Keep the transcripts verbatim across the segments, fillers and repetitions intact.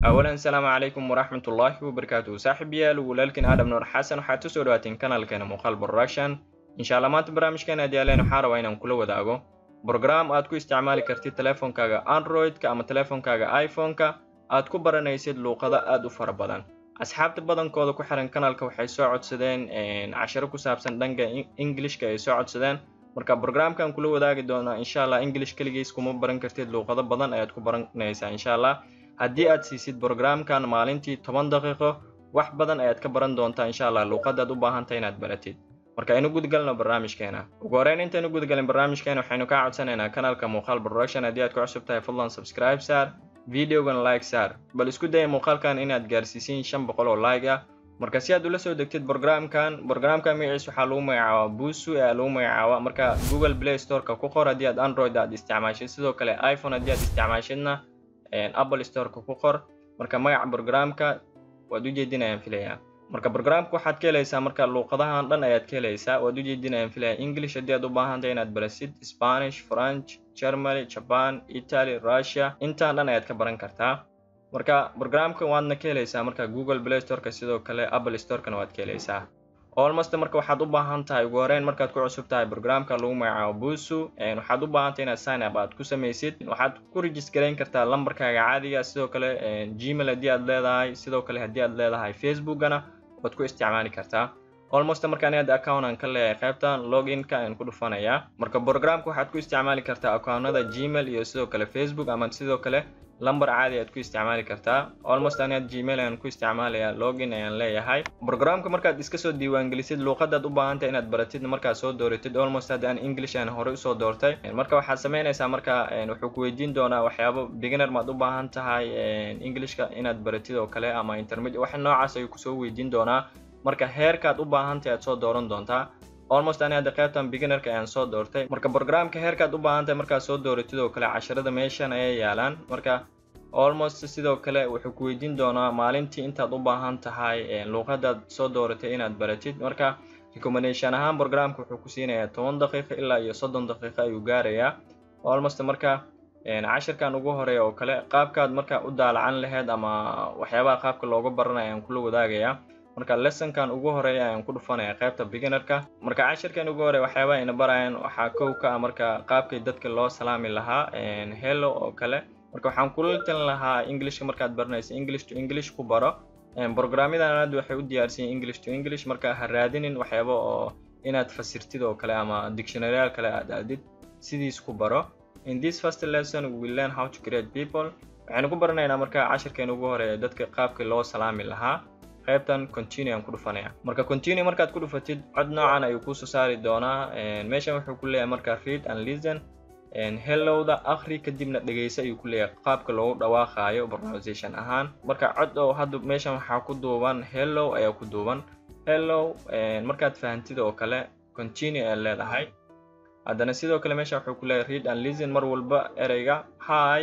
أولا السلام عليكم ورحمة الله وبركاته. صاحبيال ولكن آدم نور حسن waxaad tusoo dhawaateen kanaalkeena muuqaal production. insha Allah maanta barnaamijkeena hadiyaaleen waxaan rabaa inaan kula wadaago program aad ku isticmaali kartid telefoonkaaga Android-ka ama telefoonkaaga iPhone-ka aad ku baranaysid luqado aad u fara badan. asxaabta badankooda ku xiran kanaalka waxay soo codsadeen casharo ku saabsan dhanka English-ka ay soo codsadeen. marka programkan kula wadaagi doona insha Allah English kaligiis kuma baran kartid luqado badan ayaad ku baranaysaa insha Allah. haddii aad siisid programkan maalintii toban daqiiqo wax badan ayaad ka baran doontaa insha Allah luqadaad u baahan tahay inaad baratid. marka aynu gudgalno barnaamijkeena. ugu horeyn intaynu gudgalin barnaamijkeena waxaynu ka codsanaynaa kanaalka muuqaal production haddii aad ku cusub tahay fadlan subscribe saar videogan like saar bal isku day muuqaalkan inaad gaarsiisin shan boqol oo like ah. marka si aad ula soo degtid programkan programkan magaciisa waxaa lagu magacaabaa Busu ee lagu magacaabaa marka Google Play Store-ka ku qor haddii aad Android aad isticmaashid sidoo kale iPhone haddii aad isticmaashidna Apple Store-ka ku qor. marka magaca programka waad u jeedinayaan filayaa. marka programka waxaad ka helaysaa marka luqadahan dhan ayaad ka helaysaa waad u jeedinayaan filayaa English haddii aad u baahan tahay inaad barasid Spanish, French, German, Japan, Italy, Russia intaan dhan ayaad ka baran kartaa. marka programka waadna ka helaysaa marka Google Play Store-ka sidoo kale Apple Store-kana waad ka helaysaa. almost marka waxaad u baahan tahay ugu horeyn markaad ku cusub tahay programka lagu magacaabo Busu ee waxaad u baahan tahay inaad sign up aad ku samaysid. waxaad ku register gareyn kartaa lambarkaaga caadiga sidoo kale Gmail haddii aad leedahay sidoo kale haddii aad leedahay Facebook-gana waad ku isticmaali kartaa. almost markaan aad account aan ka leeyahay qaybtan login-ka aan ku dhufanayaa. marka programka waxaad ku isticmaali kartaa account-nada Gmail iyo sidoo kale Facebook ama sidoo kale lambar caadi aad ku isticmaali kartaa. almost aniga Gmail aan ku isticmaalayaa login ayaan leeyahay. programka markaad iska soo diiwaan gelisid luqadaad u baahan tahay inaad baratid markaad soo dooratid almost hadda aan English aan hore u soo doortay. marka waxaad sameynaysaa marka wuxuu ku weydiin doonaa waxyaabo beginner maad u baahan tahay English-ka inaad baratid oo kale ama intermediate wax noocaas ayuu ku soo weydiin doonaa. marka heerkaad u baahan tahay aad soo dooran doontaa. almost aniga hadda qaybtan beginner-ka ayaan soo doortay. marka programka heerkaad u baahan tahay markaad soo dooratid oo kale casharada meeshan ayay yaalaan. marka almost sidoo kale wuxuu ku weydiin doonaa maalintii intaad u baahan tahay luqadaad soo dooratay inaad baratid. marka recommendation ahaan programka wuxuu ku siinayaa toban daqiiqo ilaa iyo soddon daqiiqo ayuu gaarayaa. almost marka casharkan ugu horeeya oo kale qaabkaad marka u daalacan lahayd ama waxyaabaha qaabka looga baranayo ayaan kula wadaagayaa. marka lesson-kan ugu horeeya ayaan ku dhufanayaa qaybta beginner-ka. marka casharkan ugu horeeya waxyaabaha ina barayaan waxaa kow ka ah marka qaabkii dadka loo salaami lahaa hello oo kale. marka waxaan kula talin lahaa English-ka markaad baranayso English to English ku baro. programmadan aad waxay u diyaarsan yihiin English to English marka ha raadinin waxyaabo oo inaad fasirtid oo kale ama dictionary kale aad aadid sidiis ku baro. in this first lesson we will learn how to create people. waxaan ku baranaynaa marka casharkan ugu horeeya dadka qaabkii loo salaami lahaa. qaybtan continue aan ku dhufanayaa. marka continue markaad ku dhufatid cod noocan ayuu ku soo saari doonaa. meeshan wuxuu ku leeyahay marka read and listen hello da akhri kadibna dhageyso ayuu ku leeyahay qaabka loogu dhawaaqayo pronunciation ahaan. marka cod oo hadda meeshan waxaa ku duuban hello ayaa ku duuban hello markaad fahantid oo kale continue aad leedahay. haddana sidoo kale meesha wuxuu ku leeyahay read and listen mar walba ereyga hi.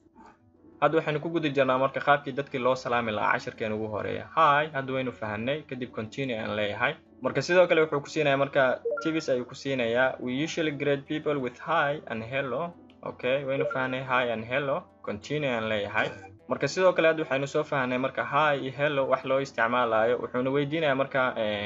hadda waxaynu ku guda jirnaa marka qaabkii dadkii loo salaami lahaa casharkeen ugu horeeya hi. hadda waynu fahanay kadib continue aan leeyahay. marka sidoo kale wuxuu ku siinayaa marka tips ayuu ku siinayaa we usually greet people with hi and hello. okay waynu fahanay hi and hello continue aan leeyahay. marka sidoo kale hadda waxaynu soo fahanay marka hi iyo hello wax loo isticmaalayo wuxuuna weydiinayaa marka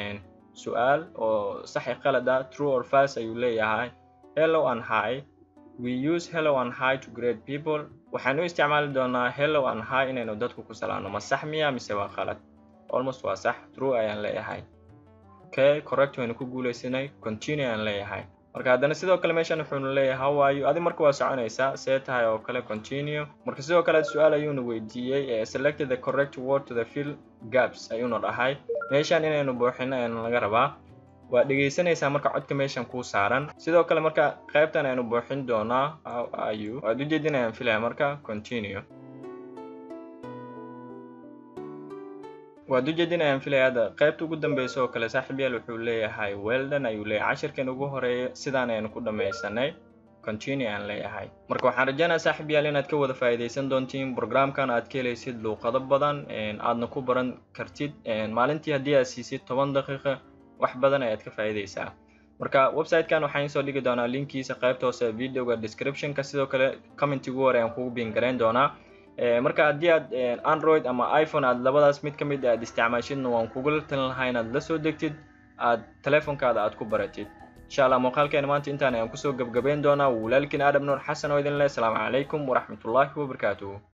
su'aal oo sax iyo qalad ah true or false ayuu leeyahay. hello and hi we use hello and hi to greet people. waxaan u isticmaali doonaa hello and hi inaynu dadku ku salaano ma sax miya mise waa qalad. almost waa sax true ayaan leeyahay. okay correct waynu ku guuleysanay continue aan leeyahay. marka haddana sidoo kale meeshan wuxuuna leeyahay how are you adi marka waa soconaysaa see tahay oo kale continue. marka sidoo kale su'aal ayuuna weydiiyey select the correct word to the fill gaps ayuuna dhahay meeshan inaynu buuxino ayaan laga rabaa. waa dhageysanaysaa marka codka meeshan ku saaran. sidoo kale marka qaybtan aynu buuxin doonaa how are you waad u jeedinayaan filaya marka continue. waad u jeedinayaan filaya hadda qaybta ugu dambeysa oo kale saaxiibayaal wuxuu leeyahay well done ayuu leeyahay casharkan ugu horeeya sidaan aynu ku dhammaysanay continue aan leeyahay. marka waxaan rajaynayaa saaxiibayaal inaad ka wada faa'iideysan doontiin programkan aad ka helaysid luqado badan aadna ku baran kartid maalintii haddii aad siisid toban daqiiqo wax badan ayaad ka faa'iideysaa. marka website-kan waxaan soo dhigi doonaa linkiisa qaybta hoose videoga description-ka sidoo kale comment ugu hore aan kugu biin gareyn doonaa. marka haddii aad android ama iphone aad labadaas mid ka mid ah aad isticmaashidna waan kugula talin lahaa inaad la soo degtid aad telefonkaada aad ku baratid insha allah muuqaalkeena maanta intaan ayaan kusoo gabagabeyn doonaa walaalkiin aadam nuur xasan oo idin leh asalaamu calaykum waraxmatullaahi wabarakaatuh